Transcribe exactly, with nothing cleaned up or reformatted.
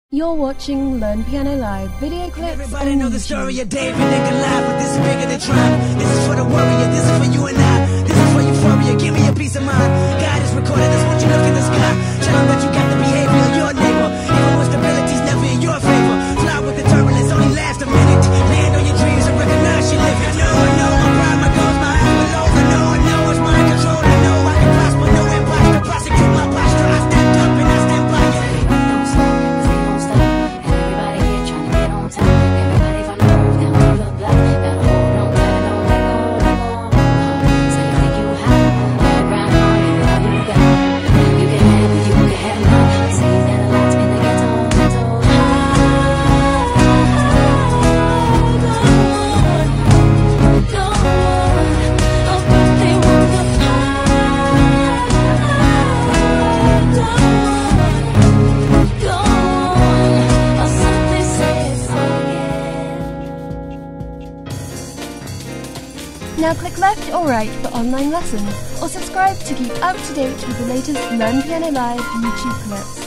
You're watching Learn Piano Live video clips. Everybody know the story of David and Goliath, but this is bigger than triumph. This is for the warrior, this is for you and I. This is for euphoria, give me a peace of mind. God is recording this, won't you look in the sky? Tell him that you got the behavior of your neighbor. Even when stability's never in your favor. Fly with the turbulence, only last a minute. Land on your dreams and recognize you live. I know, I know, my pride, my goals, my eyes below. I know, I know, it's mind control. I know I can prosper, no imposter. Prosecute my posture, I stand up and I stand by you. Now click left or right for online lessons, or subscribe to keep up to date with the latest Learn Piano Live YouTube clips.